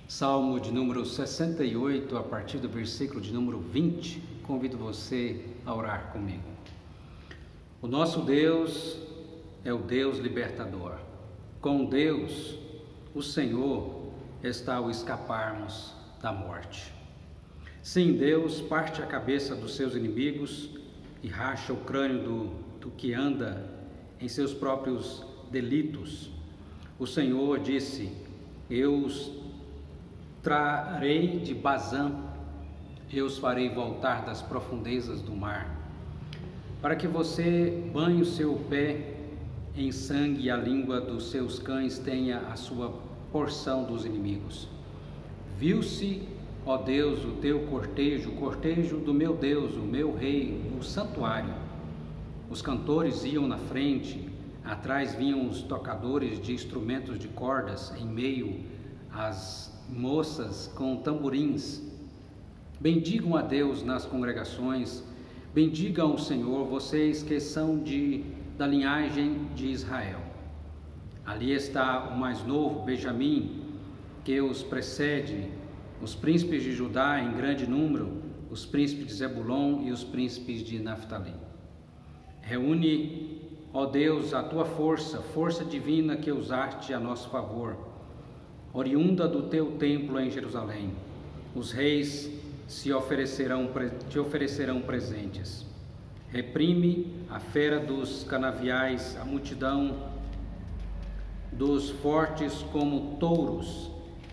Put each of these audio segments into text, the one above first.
Salmo de número 68, a partir do versículo de número 20, convido você a orar comigo. O nosso Deus é o Deus libertador. Com Deus, o Senhor, está ao escaparmos da morte. Sim, Deus parte a cabeça dos seus inimigos e racha o crânio do que anda em seus próprios delitos. O Senhor disse: eu os trarei de Bazã, eu os farei voltar das profundezas do mar, para que você banhe o seu pé em sangue e a língua dos seus cães tenha a sua porção dos inimigos. Viu-se, ó Deus, o teu cortejo, o cortejo do meu Deus, o meu rei, o santuário. Os cantores iam na frente, atrás vinham os tocadores de instrumentos de cordas, em meio às moças com tamborins. Bendigam a Deus nas congregações, bendigam o Senhor, vocês que são da linhagem de Israel. Ali está o mais novo, Benjamim, que os precede, os príncipes de Judá em grande número, os príncipes de Zebulon e os príncipes de Naftali. Reúne, ó Deus, a tua força divina que usaste a nosso favor, oriunda do teu templo em Jerusalém. Os reis te oferecerão presentes. Reprime a fera dos canaviais, a multidão dos fortes como touros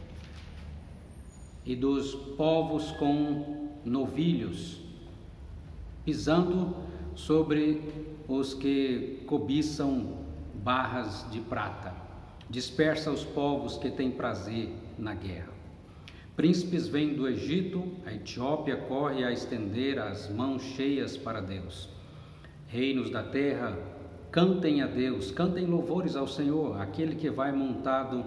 e dos povos com novilhos, pisando sobre os que cobiçam barras de prata. Dispersa os povos que têm prazer na guerra. Príncipes vêm do Egito, a Etiópia corre a estender as mãos cheias para Deus. Reinos da terra, cantem a Deus, cantem louvores ao Senhor, aquele que vai montado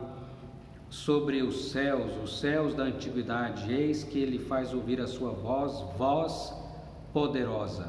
sobre os céus da antiguidade. Eis que ele faz ouvir a sua voz poderosa.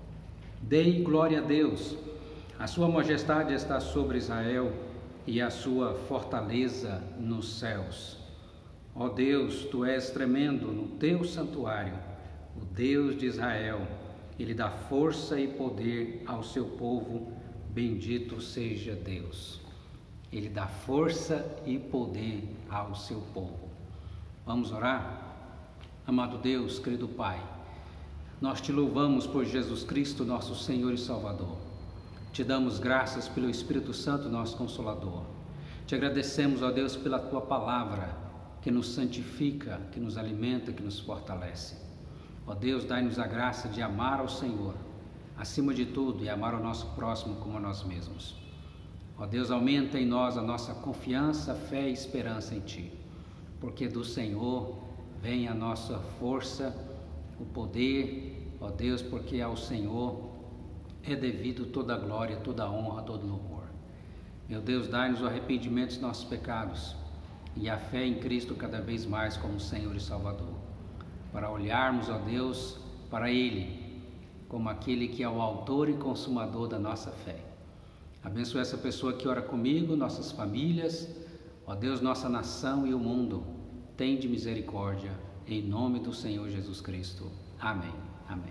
Dei glória a Deus, a sua majestade está sobre Israel e a sua fortaleza nos céus. Ó Deus, tu és tremendo no teu santuário, o Deus de Israel. Ele dá força e poder ao seu povo, bendito seja Deus. Ele dá força e poder ao seu povo. Vamos orar? Amado Deus, querido Pai, nós te louvamos por Jesus Cristo, nosso Senhor e Salvador. Te damos graças pelo Espírito Santo, nosso Consolador. Te agradecemos, ó Deus, pela Tua Palavra, que nos santifica, que nos alimenta, que nos fortalece. Ó Deus, dai-nos a graça de amar ao Senhor, acima de tudo, e amar o nosso próximo como a nós mesmos. Ó Deus, aumenta em nós a nossa confiança, fé e esperança em Ti, porque do Senhor vem a nossa força, o poder, ó Deus, porque ao Senhor é devido toda a glória, toda a honra, todo o louvor. Meu Deus, dai-nos o arrependimento dos nossos pecados e a fé em Cristo cada vez mais como Senhor e Salvador, para olharmos, ó Deus, para Ele como aquele que é o autor e consumador da nossa fé. Abençoe essa pessoa que ora comigo, nossas famílias, ó Deus, nossa nação e o mundo. Tende misericórdia, em nome do Senhor Jesus Cristo. Amém. Amém.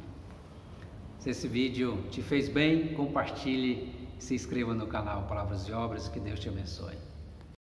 Se esse vídeo te fez bem, compartilhe, se inscreva no canal Palavras e Obras, que Deus te abençoe.